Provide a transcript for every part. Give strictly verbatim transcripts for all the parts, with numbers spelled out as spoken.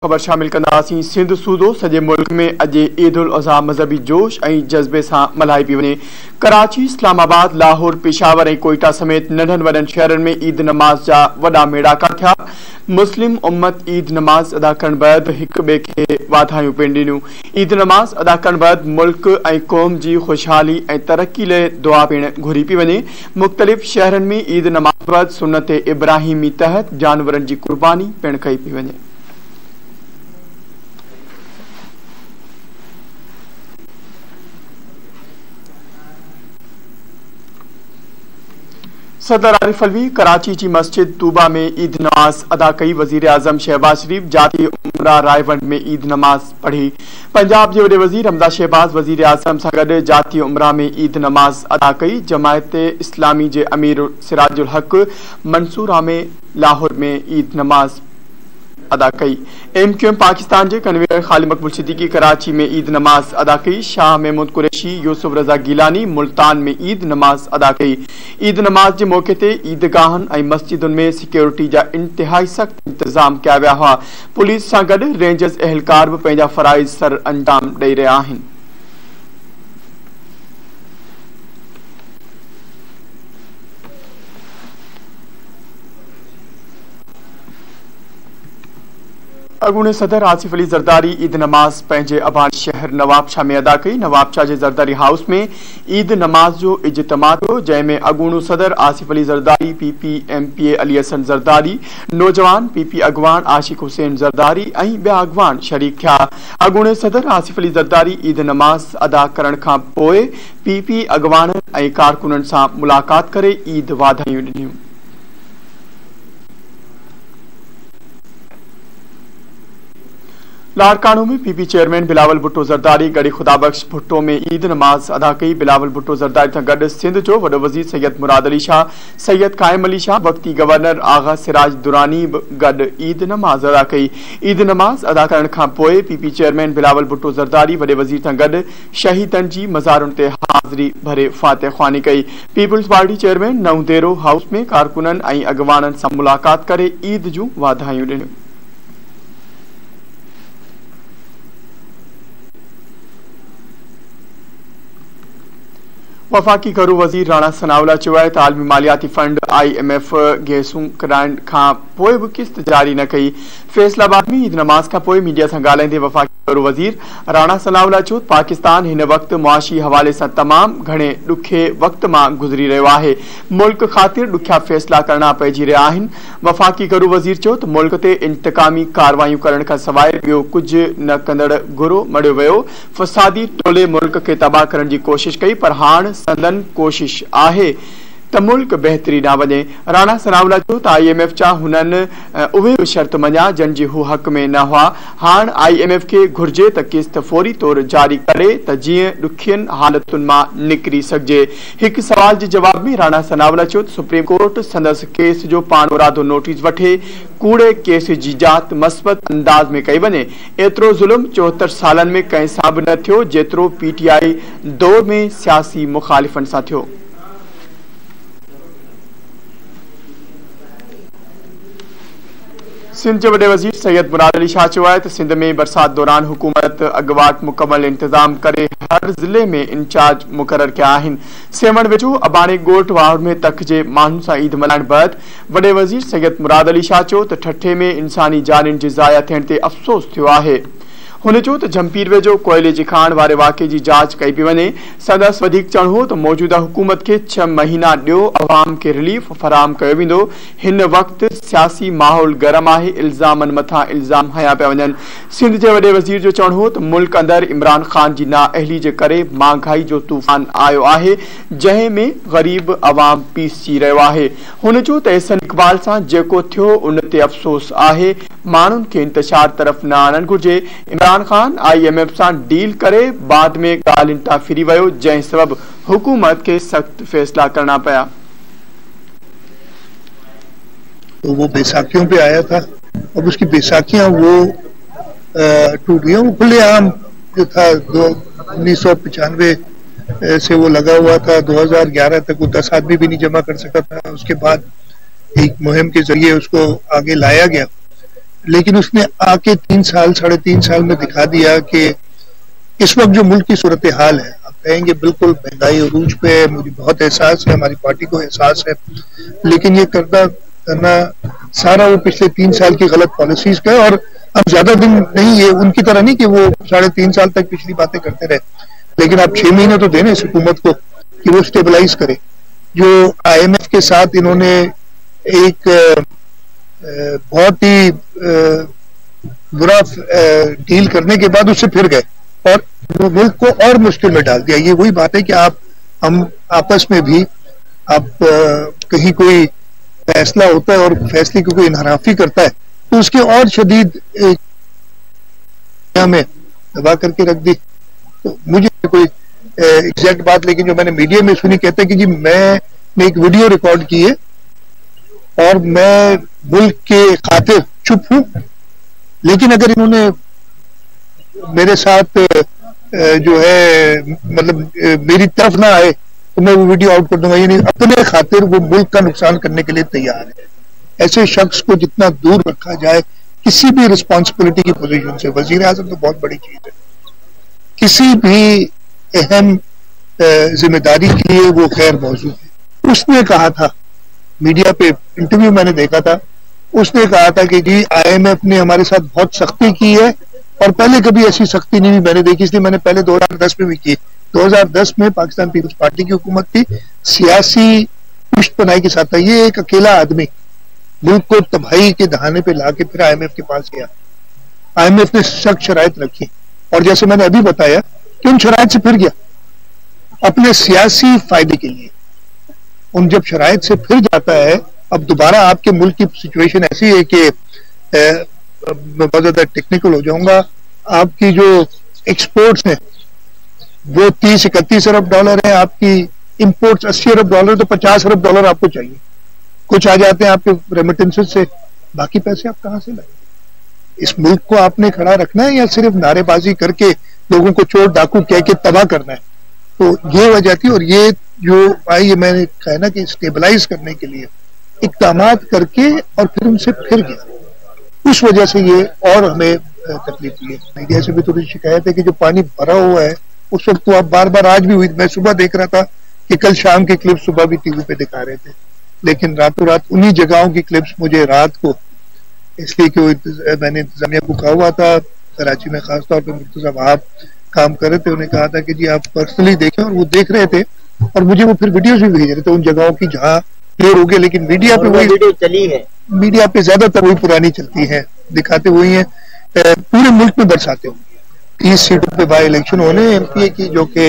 खबर शामिल कंदासीं। सिंध सूदो सॼे मुल्क में अॼु ईद उल अज़हा मज़हबी जोश ऐं जज़्बे सां मल्हाई पई वञे। कराची, इस्लामाबाद, लाहौर, पेशावर ऐं कोयटा समेत नंढनि वॾनि शहरनि में ईद नमाज़ जा वॾा मेड़ाका थिया। मुस्लिम उम्मत ईद नमाज़ अदा करण बैदि हिक ॿिए खे वाधायूं पिण ॾिनियूं। ईद नमाज़ अदा करण बैदि मुल्क ऐं क़ौम जी ख़ुशहाली ऐं तरक़ी लाइ दुआ पिण घुरी पई वञे। मुख़्तलिफ़ शहरनि में ईद नमाज़ बैदि सुन्नत इब्राहिमी तहत जानवरनि जी कुर्बानी पिण कई पई वञे। सदर आरिफ अलवी कराची जी मस्जिद तूबा में ईद नमाज अदा कई। वजीर आजम शहबाज शरीफ जाती उमरा रायवंड में ईद नमाज पढ़ी। पंजाब के वडे वजीर हमदा शहबाज वजीर आजम सां गॾु जाती उमरा में ईद नमाज अदा कई। जमायत इस्लामी के अमीर सिराजुल हक मंसूरा में लाहौर में ईद नमाज अदा कई। एम क्यू एम पाकिस्तान के कन्वीनर खालिद मकबूल सिद्दीकी कराची में ईद नमाज अदा कई। शाह महमूद कुरैशी यूसुफ रजा गीलानी मुल्तान में ईद नमाज अदा कई। ईद नमाज के मौके ते ईदगाहन और मस्जिदुन में सिक्योरिटी जा इंतहाई सख्त इंतजाम किया विया हुआ। पुलिस सां गॾु रेंजर्स एहलकार भी पंहिंजा फराइज़ सर अंजाम ॾेई रहिया आहिनि। अगूणे सदर आसिफ अली जरदारी ईद नमाज पंहिंजे अबानी शहर नवाबशाह में अदा कई। नवाबशाह के जरदारी हाउस में ईद नमाज जो इज्तिमा थियो, जंहिंमें अगूणो सदर Asif Ali Zardari, P P M P A Ali Hasan Zardari, नौजवान पी पी अगवान आशिक हुसैन जरदारी ऐं ॿिया अगवान शरीक थिया। अगूणे सदर आसिफ अली जरदारी ईद नमाज अदा करण खां पोइ पी पी अगवाननि ऐं कारकुननि सां मुलाक़ात करे ईद वाधायूं ॾिनियूं। लाड़कानू में P P chairman Bilawal Bhutto Zardari Garhi Khuda Bakhsh Bhutto में ईद नमाज अदा कई। बिलावल भुट्टो जरदारी सां गॾु सिंध जो वॾो वज़ीर सैयद मुराद अली शाह, सैयद कायम अली शाह, वक्ती गवर्नर आगा सिराज दुरानी गॾु ईद नमाज अदा कई। ईद नमाज अदा करण खां पोइ P P chairman Bilawal Bhutto Zardari वॾे वज़ीर सां गॾु शहीदनि जी मज़ारुनि ते हाज़िरी भरे फातिह ख़्वानी कई। People's Party chairman Naudero House में कारकुननि ऐं अगवाननि सां मुलाक़ात करे ईद जूं वाधायूं ॾिनियूं। वफाकी घरू वजीर राणा सनाउल्ला चयो आहे त आलमी मालियाती फंड आई एम एफ गैसूं कराइण खां पोइ बि किस्त जारी न कई। फैसलाबाद में ईद नमाज खां पोइ मीडिया सां ॻाल्हाईंदे वफाकी घरू वजीर राणा सनाउल्ला चयो त पाकिस्तान हिन वक़्त मुआशी हवाले सां तमामु घणे ॾुखे वक़्त मां गुज़री रहियो आहे। मुल्क ख़ातिर ॾुखिया फ़ैसिला करणा पइजी रहिया आहिनि। वफाकी घरू वजीर चयो त मुल्क ते इंतकामी कार्रवायूं करण खां सवाइ ॿियो कुझु न कंदड़ गुरो मड़ियो वियो। फसादी टोले मुल्क खे तबाह करण जी कोशिश कई, पर हाणे संदन कोशिश आहे त मुल्क बहितरी न वञे। राणा सनाउल्ला चयो त आई एम एफ जा हुननि उहे बि शर्त मञा जन जी हू हक़ में न हुआ। हाणे आई एम एफ खे घुर्जे त किस्त फौरी तौर जारी करे त जीअं ॾुखियनि हालतुनि मां निकिरी सघिजे। हिकु सवाल जे जवाब में राणा सनाउल्ला चयो त सुप्रीम कोर्ट संदसि केस जो पाण मुरादो नोटिस वठे, कूड़े केस जी जात मस्बत अंदाज में कई वञे। एतिरो ज़ुल्म चोहतरि सालनि में कंहिं सां बि न थियो जेतिरो पी टी आई दौर में सियासी मुखालिफ़नि सां थियो। सिंध के वडे वजीर सैयद मुराद अली शाह चयो आहे त सिंध में बरसात दौरान हुकूमत अगवाट मुकम्मल इंतजाम करे हर ज़िले में इंचार्ज मुक़रर किया आहिनि। सेमण वेझो अबाणे ॻोठ वाहर में तक जे माण्हुनि सां ईद मल्हाइण बैदि वडे वजीर सैयद मुराद अली शाह चयो त ठठे में इंसानी जानियुनि जे ज़ाया थियण ते अफ़सोस थियो आहे। हुन चयो त जमपीर वेझो कोयले जी खाण वारे वाक़े की जांच कई पई वञे। संदसि वधीक चवणु हो त मौजूदा हुकूमत के छह महीना ॾियो, अवाम के रिलीफ फराहम कयो वेंदो। हिन वक़्त सियासी माहौल गरम आहे, इल्ज़ामनि मथां इल्ज़ाम हया पिया वञनि। सिंध के वडे वज़ीर जो चवणु हो त मुल्क अंदरि इमरान ख़ान जी नाअहली जे करे महांगाई जो तूफ़ान आयो आहे, जंहिं में ग़रीब अवाम पीसजी रहियो आहे। हुन चयो त एहसन इक़बाल सां जेको थियो उन ते अफ़सोस आहे, माण्हुनि खे इंतशार तरफ़ न आणणु घुर्जे। Imran Khan I M F सां डील करे बाद में ॻाल्हियुनि तां फिरी वियो, जंहिं सबबि हुकूमत के सख्त फैसला करना पया। तो वो बैसाखियों पे आया था, अब उसकी बैसाखियां वो टूट गई। वो खुलेआम जो था दो उन्नीस सौ पचानवे से वो लगा हुआ था, दो हजार ग्यारह तक वो दस आदमी भी नहीं जमा कर सका था। उसके बाद एक मुहिम के जरिए उसको आगे लाया गया, लेकिन उसने आके तीन साल साढ़े तीन साल में दिखा दिया कि इस वक्त जो मुल्क की सूरत हाल है, आप कहेंगे बिल्कुल महंगाई अरूज पे है, मुझे बहुत एहसास है, हमारी पार्टी को एहसास है, लेकिन ये करना करना सारा वो पिछले तीन साल की गलत पॉलिसीज का है। और अब ज्यादा दिन नहीं, ये उनकी तरह नहीं कि वो साढ़े तीन साल तक पिछली बातें करते रहे, लेकिन आप छह महीने तो देने इस हुकूमत को कि वो स्टेबलाइज करे। जो आईएमएफ के साथ इन्होंने एक बहुत ही बुरा डील करने के बाद उससे फिर गए और वो मुल्क को और मुश्किल में डाल दिया। ये वही बात है कि आप हम आपस में भी आप कहीं कोई फैसला होता है और फैसले की कोई इनहराफी करता है तो उसके और शदीद में दबा करके रख दी। तो मुझे कोई एग्जैक्ट बात, लेकिन जो मैंने मीडिया में सुनी, कहते हैं कि जी मैंने एक वीडियो रिकॉर्ड की है और मैं मुल्क के खातिर चुप हूं, लेकिन अगर इन्होंने मेरे साथ जो है मतलब मेरी तरफ ना आए तो मैं वो वीडियो आउट कर दूंगा। यानी अपने खातिर वो मुल्क का नुकसान करने के लिए तैयार है। ऐसे शख्स को जितना दूर रखा जाए किसी भी रिस्पॉन्सिबिलिटी की पोजीशन से, वजीर आजम तो बहुत बड़ी चीज है, किसी भी अहम जिम्मेदारी के लिए वो खैर मौजूद है। उसने कहा था, मीडिया पे इंटरव्यू मैंने देखा था, उसने कहा था कि जी आईएमएफ ने हमारे साथ बहुत सख्ती की है और पहले कभी ऐसी सख्ती नहीं मैंने देखी, इसलिए मैंने पहले दो हज़ार दस में भी की। दो हज़ार दस में पाकिस्तान पीपल्स पार्टी की हुकूमत थी, सियासी पुष्टपनाही के साथ था। ये एक अकेला आदमी मुल्क को तबाही के दहाने पे लाके फिर आईएमएफ के पास गया। आईएमएफ ने सख्त शराइत रखी और जैसे मैंने अभी बताया कि उन शराइत से फिर गया अपने सियासी फायदे के लिए। उन जब शराइत से फिर जाता है, अब दोबारा आपके मुल्क की सिचुएशन ऐसी है कि मैं बहुत ज्यादा टेक्निकल हो जाऊंगा, आपकी जो एक्सपोर्ट्स हैं वो तीस इकतीस अरब डॉलर है, आपकी इंपोर्ट्स अस्सी अरब डॉलर, तो पचास अरब डॉलर आपको चाहिए। कुछ आ जाते हैं आपके रेमिटेंसेस से, बाकी पैसे आप कहां से लाएंगे? इस मुल्क को आपने खड़ा रखना है या सिर्फ नारेबाजी करके लोगों को चोर डाकू कह के तबाह करना है? तो ये वजह थी। और ये जो आई, ये मैंने कहा ना कि स्टेबलाइज करने के लिए इक़दामात करके और फिर उनसे फिर गया, उस वजह से ये और हमें तकलीफ हुई है। मीडिया से भी थोड़ी शिकायत है कि जो पानी भरा हुआ है उस वक्त तो आप बार बार आज भी हुई। मैं सुबह देख रहा था कि कल शाम की क्लिप सुबह भी टीवी पे दिखा रहे थे, लेकिन रातों रात उन्हीं जगहों की क्लिप्स मुझे रात को, इसलिए कि मैंने इंतजामिया को कहा हुआ था कराची में, खासतौर पर मुर्तजा वहाब काम कर रहे थे, उन्हें कहा था कि जी आप पर्सनली देखें, और वो देख रहे थे और मुझे वो फिर वीडियोज भी भेज रहे थे उन जगहों की जहाँ क्लियर हो गया। लेकिन मीडिया पे वही वीडियो चली है, मीडिया पे ज्यादातर वही पुरानी चलती है, दिखाते वही है, पूरे मुल्क में बरसाते हुए। तीस सीटों पे बाई इलेक्शन होने एमपीए की जो कि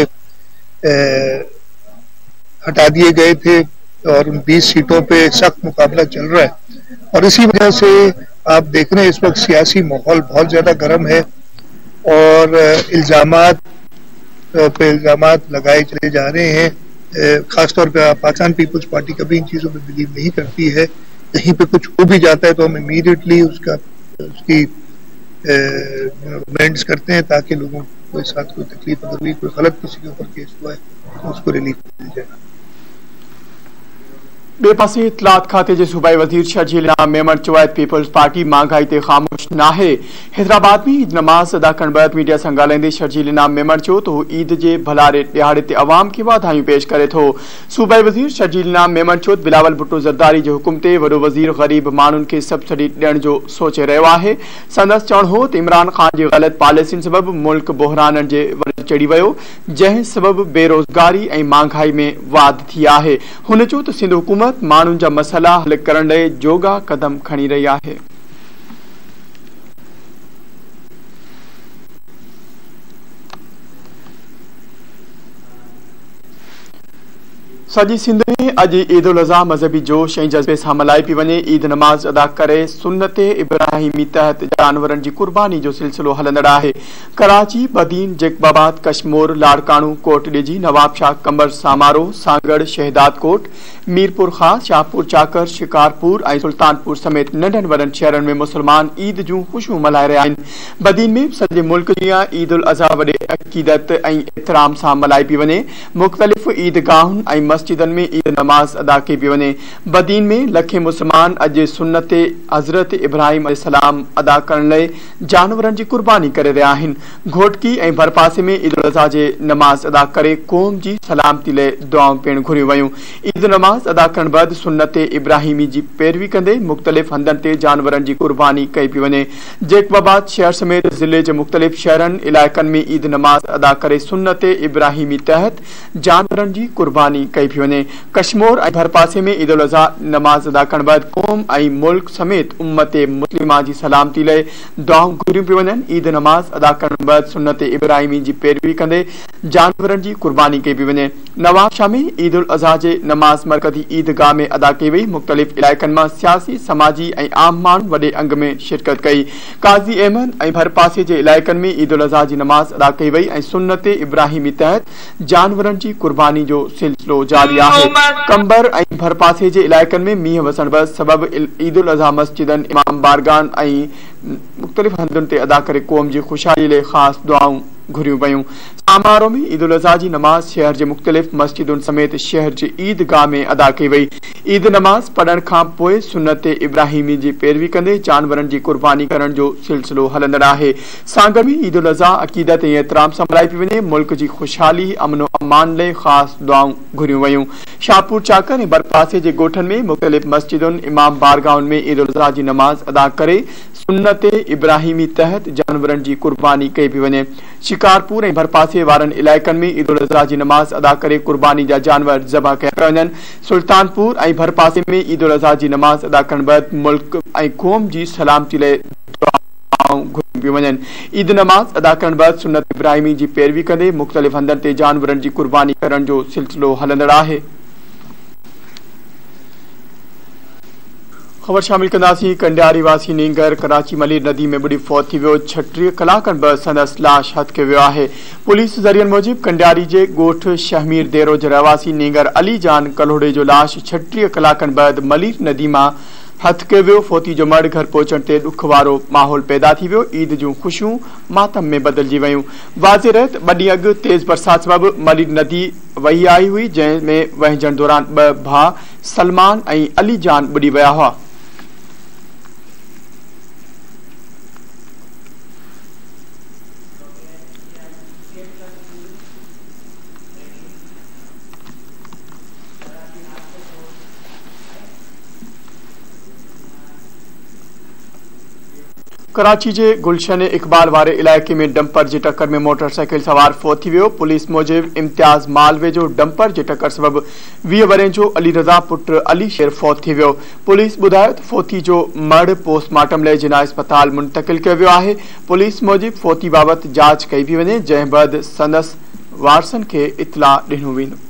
हटा दिए गए थे और उन बीस सीटों पे सख्त मुकाबला चल रहा है। और इसी वजह से आप देख रहे हैं इस वक्त सियासी माहौल बहुत ज्यादा गर्म है और इल्जामात पे इल्जामात लगाए चले जा रहे हैं। खासतौर पे पाकिस्तान पीपल्स पार्टी कभी इन चीजों में बिलीव नहीं करती है। कहीं पे कुछ हो भी जाता है तो हम इमीडिएटली उसका उसकी अमेंड्स करते हैं ताकि लोगों को इस साथ कोई तकलीफ अगर हुई, कोई गलत किसी के ऊपर केस हुआ है तो उसको रिलीफ मिल जाएगा। बेपासी इतलात खाते जे सूबाई वजीर शर्जील इनाम मेमन चवायत पीपल्स पार्टी महंगाई ते खामोश ना है। हैदराबाद में ईद नमाज अदा करण बैद मीडिया सां ॻाल्हाईंदे शर्जील इनाम मेमन चयो तो ईद जे भलारे ॾियारे ते अवाम खे वाधायूं पेश करे थो। सूबाई वजीर शर्जील इनाम मेमन चयो बिलावल भुट्टो ज़रदारी जे हुकुम ते वॾो वज़ीर ग़रीब माण्हुनि खे सब्सिडी ॾियण जो सोचे रहियो आहे। संदसि चवणु हो त इमरान ख़ान जी ग़लति पॉलिसियुनि सबबि मुल्क बहिराननि जे वर चढ़ी वियो, जंहिं सबबि बेरोज़गारी ऐं महांगाई में वाध थी आहे। हुन चयो त सिंध हुकूमत माण्हुनि जा मसइला हल करण लाइ जोगा कदम खणी रही आहे। सॼी सिंध में अॼु ईद उल अज़हा मज़हबी जोश ऐं जज़्बे सां मल्हाई पई वञे। ईद नमाज़ अदा करे सुन्नत इब्राहिमी तहत जानवरनि जी कुर्बानी जो सिलसिलो हलंदड़ आहे। कराची, बदीन, जेकबाबाद, कश्मोर, लाड़काणू, कोट डिजी, नवाबशाह, कंबर सामारो, सांगड़, शहदाद कोट, मीरपुर खास, शाहपुर चाकर, शिकारपुर ऐं सुल्तानपुर समेत नंढनि वॾनि शहरनि में मुसलमान ईद जूं ख़ुशियूं मल्हाए रहिया आहिनि। बदीन में सॼे मुल्क जीअं ईद उल अज़हा वॾे अक़ीदत ऐं एतिराम सां मल्हाई पई वञे। मुख़्तलिफ़ ईदगाहुनि ऐं मस्जिद मस्जिदन में ईद नमाज अदा कई पई वञे। बदीन में लखे मुसलमान अॼु सुन्नत हज़रत इब्राहिम अलैहिस्सलाम अदा करण लाइ जानवरनि जी कुर्बानी करे रहिया आहिनि। घोटकी ऐं भरपासे में ईद उल अज़हा जे नमाज अदा करे क़ौम जी सलामती लाइ दुआऊं पिणु घुरियूं वयूं। ईद नमाज अदा करण बैदि सुन्नत इब्राहिमी जी पैरवी कंदे मुख़्तलिफ़ हंधनि ते जानवरनि जी कुर्बानी कई पई वञे। जैकबाबाद शहर समेत ज़िले जे मुख़्तलिफ़ शहरनि इलाइक़नि में ईद नमाज अदा करे सुन्नत इब्राहिमी तहत जानवरनि जी कुर्बानी कई पई वञे। कश्मीर ऐं भरपासे में ईद उल अज़हा नमाज अदा करण बैदि क़ौम ऐं मुल्क समेत उम्मत मुस्लिमा जी सलामती लाइ दुआऊं घुरियूं पियूं वञनि। ईद नमाज अदा करण बैदि सुन्नत इब्राहिमी जी पैरवी कंदे जानवरनि जी कुर्बानी कई पई वञे। नवाबशाह में ईद उल अज़हा जे नमाज मरकज़ी ईदगाह में अदा कई वई। मुख़्तलिफ़ इलाइक़नि मां सियासी समाजी ऐं आम माण्हू वॾे अंग में शिरकत कई। काज़ी अहमद ऐं भरपासे जे इलाइक़नि में ईद उल अज़हा जी नमाज अदा कई वई ऐं सुन्नत इब्राहिमी तहत जानवरनि जी कुर्बानी जो सिलसिलो जारी आहे। कंबर ऐं भरपासे जे इलाइक़नि में मींहुं वसण सबबि ईद उल अज़हा मस्जिदनि इमाम बारगान ऐं मुख़्तलिफ़ हंधुनि ते अदा करे क़ौम जी ख़ुशहाली लाइ ख़ासि दुआऊं घुरियूं वयूं। समारोह में ईद उल अज़हा जी नमाज शहर जे मुख़्तलिफ़ मस्जिदुनि समेत शहर जे ईदगाह में अदा कई वई। ईद नमाज पढ़ण खां पोइ सुन्नत इब्राहिमी जी पैरवी कंदे जानवरनि जी कुर्बानी करण जो सिलसिलो हलंदड़ आहे। सांगड़ में ईद उल अज़हा अक़ीदत ऐं एहतराम सां मल्हाई पई वञे। मुल्क जी ख़ुशहाली अमन अमान लाइ ख़ासि दुआऊं घुरियूं वयूं। शाहपुर चाकर ऐं भरपासे जे ॻोठनि में मुख़्तलिफ़ मस्जिदुनि इमाम बारगाहुनि में ईद उल अज़हा जी नमाज अदा करे सुन्नत इब्राहिमी तहत जानवरनि जी कुर्बानी कई पई वञे। शिकारपुर ऐं भरपासे वारनि इलाइक़नि में ईद उल अज़हा जी नमाज अदा करे कुर्बानी जा जानवर ज़बह कया पिया वञनि। सुल्तानपुर ऐं भरपासे में ईद उल अज़हा जी नमाज अदा करण बैदि मुल्क ऐं क़ौम जी सलामती लाइ दुआऊं घुरियूं पियूं वञनि। ईद नमाज अदा करण बैदि सुन्नत इब्राहिमी जी पैरवी कंदे मुख़्तलिफ़ हंधनि ते जानवरनि जी कुर्बानी करण जो सिलसिलो हलंदड़ आहे। खबर शामिल कंदासीं। कंडियारी वासी नींगर कराची मलीर नदी में बुड़ी फौत थी वियो। छटीह कलाकनि बैदि संदसि लाश हथ कयो वियो आहे। पुलिस ज़रियनि मूजिबि कंडियारी जे ॻोठ शहमीर देरो जे रहवासी नींगर अली जान कलोड़े जो लाश छटीह कलाकनि बैदि मलीर नदी मां हथ कयो वियो। फोती जो मर्द घर पहुचण ते ॾुख वारो माहौल पैदा थी वियो। ईद जूं ख़ुशियूं मातम में बदिलजी वयूं। वाज़े रहत ॿ ॾींहं अॻु तेज़ बरसात सबबि मलीर नदी वही आई हुई, जंहिं में वहिजण दौरान ॿ भाउ सलमान ऐं अली जान ॿुॾी विया हुआ। कराची जे गुलशन इकबाल वारे इलाइक़े में डंपर जी टक्कर में मोटरसाइकिल सवार फौत थी वियो। पुलिस मूजिबि इम्तियाज मालवे जो डंपर जी टक्कर सबबि वीह वरे जो अली रज़ा पुट अली शेर फौत थी वियो। पुलिस ॿुधायो त फोती जो मर्द पोस्टमार्टम लाइ जिना अस्पताल मुंतक़िल कयो वियो आहे। पुलिस मूजिबि फोती बाबति जांच कई पई वञे, जंहिं बैदि संदसि वारसनि खे इतला ॾिनो वेंदो।